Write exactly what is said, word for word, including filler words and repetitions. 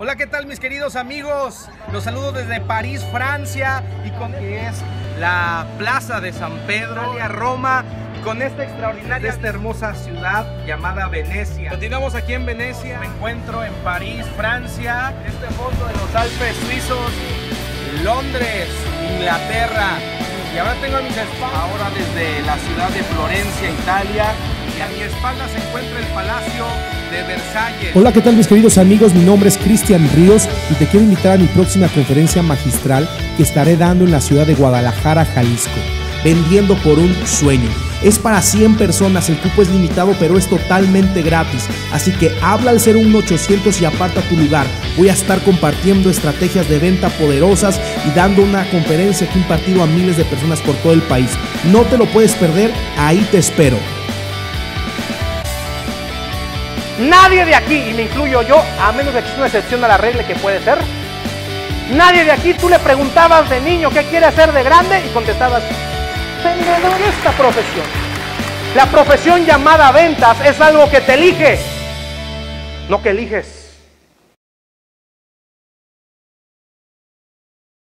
Hola, ¿qué tal mis queridos amigos? Los saludo desde París, Francia, y con que es la Plaza de San Pedro, a Roma, con esta extraordinaria, esta hermosa ciudad llamada Venecia. Continuamos aquí en Venecia. Me encuentro en París, Francia, este fondo de los Alpes suizos, Londres, Inglaterra. Y ahora tengo a mis espaldas, ahora desde la ciudad de Florencia, Italia, y a mi espalda se encuentra el Palacio de Versalles. Hola, ¿qué tal mis queridos amigos? Mi nombre es Cristian Ríos y te quiero invitar a mi próxima conferencia magistral que estaré dando en la ciudad de Guadalajara, Jalisco. Vendiendo por un sueño. Es para cien personas, el cupo es limitado, pero es totalmente gratis. Así que habla al cero uno ochocientos y aparta tu lugar. Voy a estar compartiendo estrategias de venta poderosas y dando una conferencia que he impartido a miles de personas por todo el país. No te lo puedes perder, ahí te espero. Nadie de aquí, y me incluyo yo, a menos de que sea una excepción a la regla que puede ser, nadie de aquí, tú le preguntabas de niño qué quiere hacer de grande y contestabas, vendedor de esta profesión. La profesión llamada ventas es algo que te elige, no que eliges.